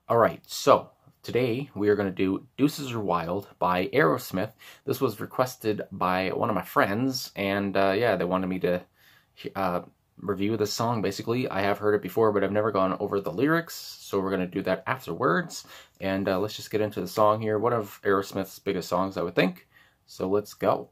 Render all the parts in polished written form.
Alright, so today we are going to do Deuces Are Wild by Aerosmith. This was requested by one of my friends, and yeah, they wanted me to review this song, basically. I have heard it before, but I've never gone over the lyrics, so we're going to do that afterwards. And let's just get into the song here. One of Aerosmith's biggest songs, I would think. So let's go.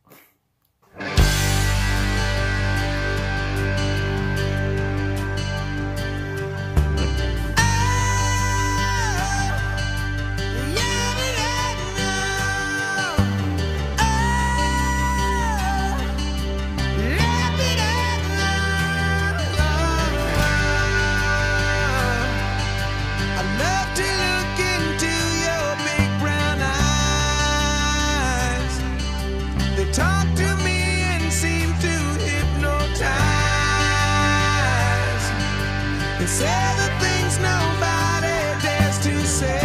Talk to me and seem to hypnotize. They say the things nobody dares to say,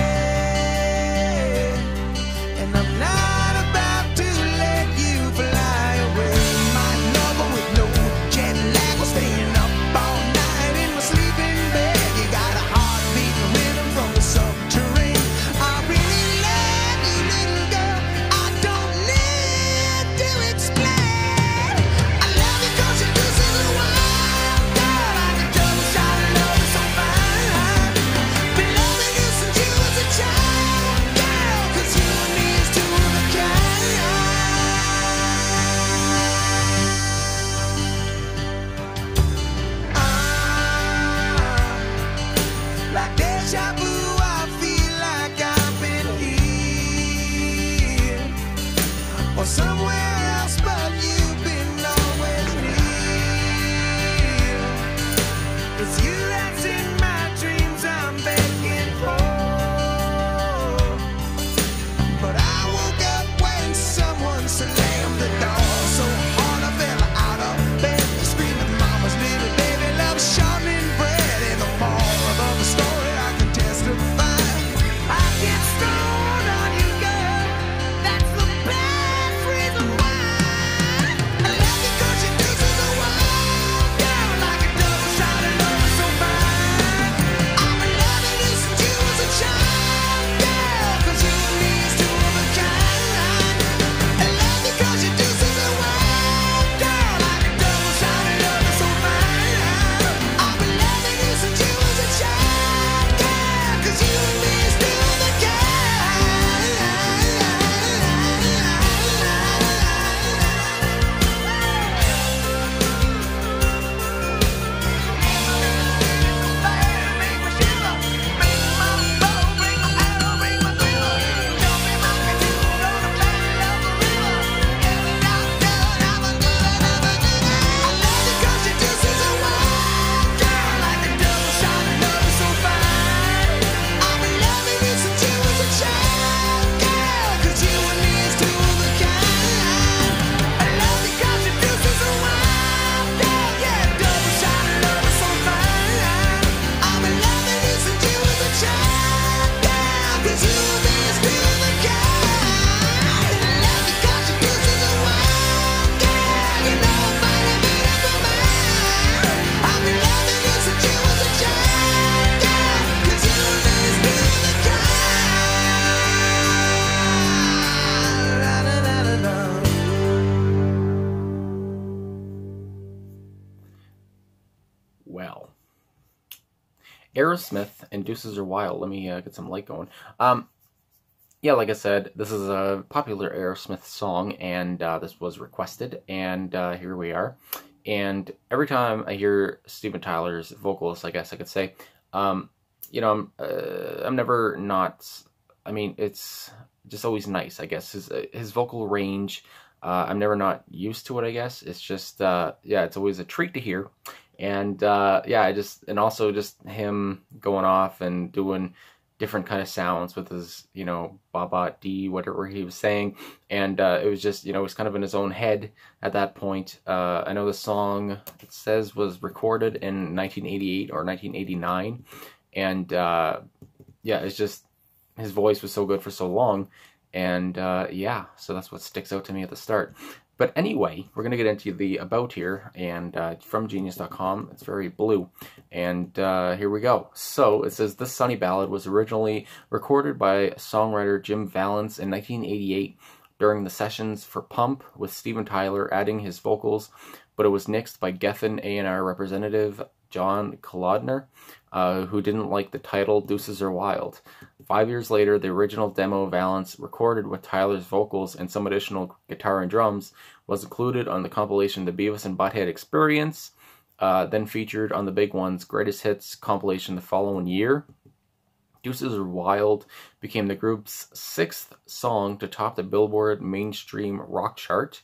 and I'm not about to let you fly away. My lover with no jet lag was staying up all night in my sleeping bed. You got a heartbeat rhythm from the subterranean. I really love you, little girl. I don't need to explain. I love you 'cause your deuces are wild, girl. Like a double shot of love so fine. Been loving you since you was a child, girl. 'Cause you and me is two of a kind. Like deja vu, I feel like I've been here or somewhere else, but you've been always near. It's you that's in my dreams I'm begging for. But I woke up when someone slammed the door so hard I fell out of bed, screaming mama's little baby love shortening bread. In the moral of the story I can testify, I get stoned on you, girl. That's the best reason why. I love you 'cause your deuces are wild, girl. Like a double shot of love is so fine. I've been loving you since you was a child, girl. 'Cause you and me is two of a kind. I love you 'cause your deuces are wild, girl. Like a double shot of love is so fine. I've been loving you since you was a child, girl. 'Cause you and me is two of a kind. Well, Aerosmith and Deuces Are Wild. Let me get some light going. Yeah, like I said, this is a popular Aerosmith song, and this was requested, and here we are. And every time I hear Steven Tyler's vocals, I guess I could say, you know, I'm never not. I mean, it's just always nice, I guess. His vocal range, I'm never not used to it, I guess. It's just, yeah, it's always a treat to hear. And yeah, and also just him going off and doing different kind of sounds with his, you know, ba-ba dee, whatever he was saying. And it was just, you know, it was kind of in his own head at that point. I know the song, it says, was recorded in 1988 or 1989. And yeah, it's just, his voice was so good for so long. And yeah, so that's what sticks out to me at the start. But anyway, we're going to get into the about here, and from Genius.com. It's very blue. And here we go. So it says, this sunny ballad was originally recorded by songwriter Jim Vallance in 1988 during the sessions for Pump, with Steven Tyler adding his vocals, but it was nixed by Geffen A&R representative John Kolodner, who didn't like the title Deuces Are Wild. 5 years later, the original demo Vallance recorded with Tyler's vocals and some additional guitar and drums was included on the compilation The Beavis and Butthead Experience, then featured on the Big One's Greatest Hits compilation the following year. Deuces Are Wild became the group's 6th song to top the Billboard mainstream rock chart.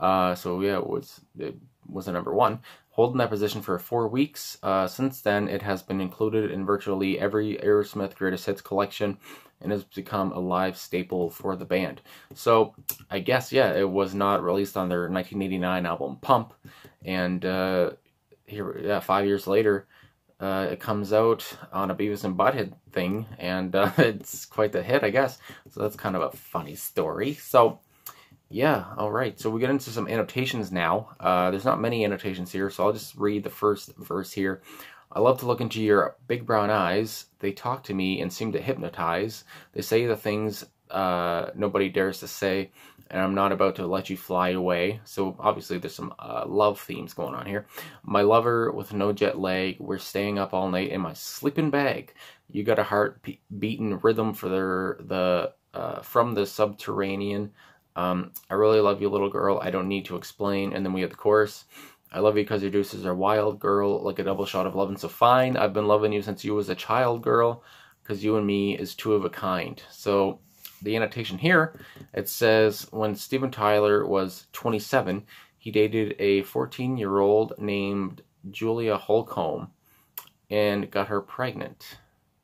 So yeah, it was a number 1, holding that position for 4 weeks. Since then, it has been included in virtually every Aerosmith Greatest Hits collection and has become a live staple for the band. So I guess, yeah, it was not released on their 1989 album Pump, and here, yeah, 5 years later, it comes out on a Beavis and Butthead thing, and it's quite the hit, I guess. So that's kind of a funny story. So yeah, alright, so we get into some annotations now. There's not many annotations here, so I'll just read the first verse here. I love to look into your big brown eyes. They talk to me and seem to hypnotize. They say the things nobody dares to say, and I'm not about to let you fly away. So obviously there's some love themes going on here. My lover with no jet lag, we're staying up all night in my sleeping bag. You got a heart-beating rhythm for from the subterranean. I really love you, little girl. I don't need to explain. And then we have the chorus. I love you because your deuces are wild, girl, like a double shot of lovin' so fine. I've been loving you since you was a child, girl, because you and me is two of a kind. So the annotation here, it says, when Steven Tyler was 27, he dated a 14-year-old named Julia Holcomb and got her pregnant.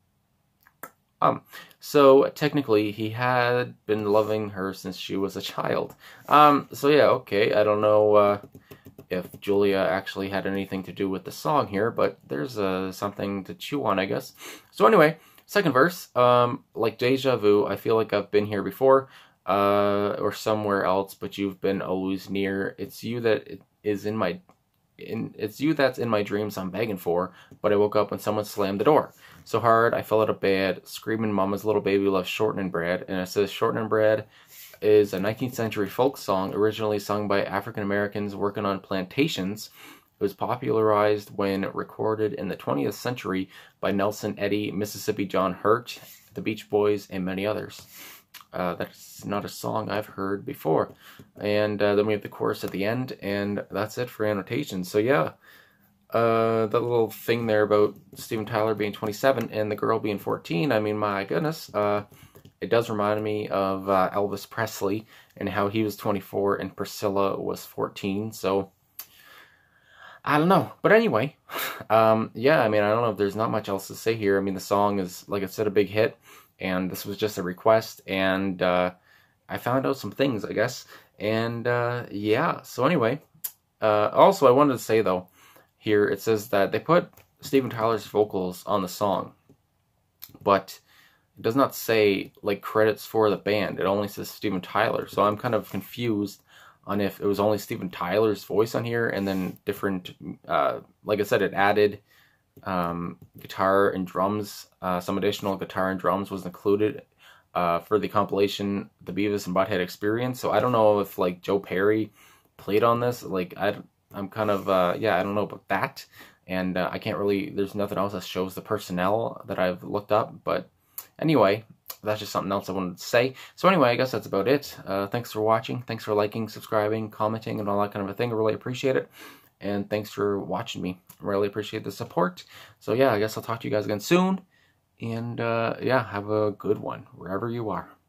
So technically he had been loving her since she was a child. So yeah, okay, I don't know if Julia actually had anything to do with the song here, but there's something to chew on, I guess. So anyway, second verse, like deja vu, I feel like I've been here before, or somewhere else, but you've been always near. It's you that is in my it's you that's in my dreams I'm begging for, but I woke up when someone slammed the door. So hard, I fell out of bed, screaming mama's little baby loves shortening bread. And it says shortening bread is a 19th century folk song originally sung by African Americans working on plantations. It was popularized when recorded in the 20th century by Nelson Eddy, Mississippi John Hurt, the Beach Boys, and many others. That's not a song I've heard before. And then we have the chorus at the end, and that's it for annotations. So yeah, that little thing there about Steven Tyler being 27 and the girl being 14, I mean, my goodness, it does remind me of Elvis Presley and how he was 24 and Priscilla was 14, so I don't know. But anyway, yeah, I mean, I don't know if there's not much else to say here. I mean, the song is, like I said, a big hit, and this was just a request, and I found out some things, I guess, and yeah, so anyway, also I wanted to say, though, here it says that they put Steven Tyler's vocals on the song, but it does not say, like, credits for the band. It only says Steven Tyler, so I'm kind of confused on if it was only Steven Tyler's voice on here, and then different, like I said, it added guitar and drums. Some additional guitar and drums was included for the compilation The Beavis and Butthead Experience. So I don't know if, like, Joe Perry played on this. Like, I'm kind of, yeah, I don't know about that. And I can't really, there's nothing else that shows the personnel that I've looked up. But anyway, that's just something else I wanted to say. So anyway, I guess that's about it. Thanks for watching. Thanks for liking, subscribing, commenting, and all that kind of a thing. I really appreciate it. And thanks for watching me. I really appreciate the support. So yeah, I guess I'll talk to you guys again soon. And yeah, have a good one, wherever you are.